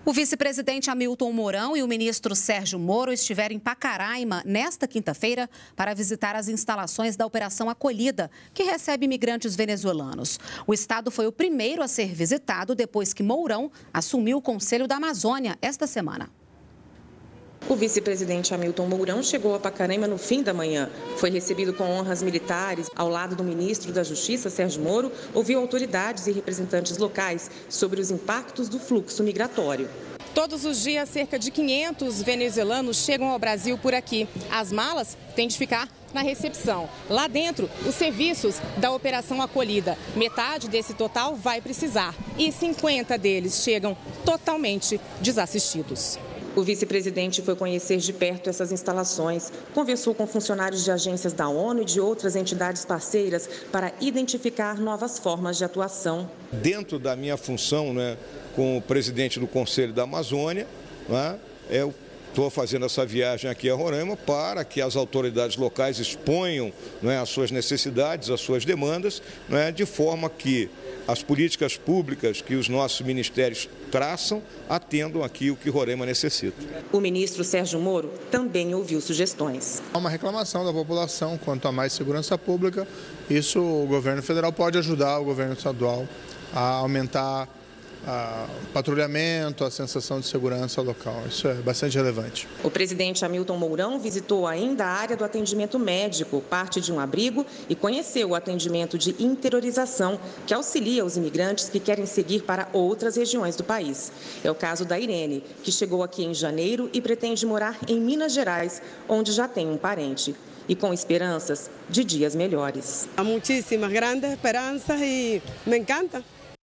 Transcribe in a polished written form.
O vice-presidente Hamilton Mourão e o ministro Sérgio Moro estiveram em Pacaraima nesta quinta-feira para visitar as instalações da Operação Acolhida, que recebe imigrantes venezuelanos. O estado foi o primeiro a ser visitado depois que Mourão assumiu o Conselho da Amazônia esta semana. O vice-presidente Hamilton Mourão chegou a Pacaraima no fim da manhã. Foi recebido com honras militares. Ao lado do ministro da Justiça, Sérgio Moro, ouviu autoridades e representantes locais sobre os impactos do fluxo migratório. Todos os dias, cerca de 500 venezuelanos chegam ao Brasil por aqui. As malas têm de ficar na recepção. Lá dentro, os serviços da Operação Acolhida. Metade desse total vai precisar e 50 deles chegam totalmente desassistidos. O vice-presidente foi conhecer de perto essas instalações, conversou com funcionários de agências da ONU e de outras entidades parceiras para identificar novas formas de atuação. Dentro da minha função, como presidente do Conselho da Amazônia, eu estou fazendo essa viagem aqui a Roraima para que as autoridades locais exponham as suas necessidades, as suas demandas, de forma que as políticas públicas que os nossos ministérios traçam atendam aqui o que Roraima necessita. O ministro Sérgio Moro também ouviu sugestões. Há uma reclamação da população quanto a mais segurança pública. Isso o governo federal pode ajudar o governo estadual a aumentar o patrulhamento, a sensação de segurança local. Isso é bastante relevante. O presidente Hamilton Mourão visitou ainda a área do atendimento médico, parte de um abrigo, e conheceu o atendimento de interiorização, que auxilia os imigrantes que querem seguir para outras regiões do país. É o caso da Irene, que chegou aqui em janeiro e pretende morar em Minas Gerais, onde já tem um parente. E com esperanças de dias melhores. Há muitíssimas grandes esperanças e me encanta.